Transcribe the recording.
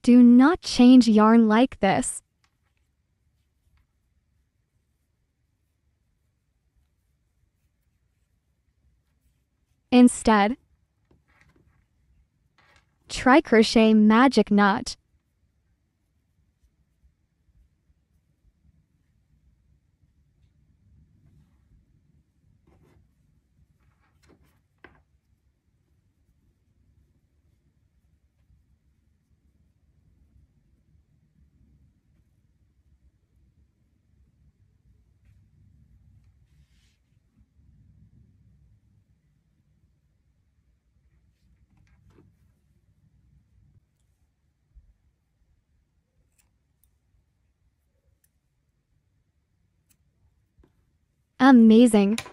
Do not change yarn like this. Instead, try crochet magic knot. Amazing!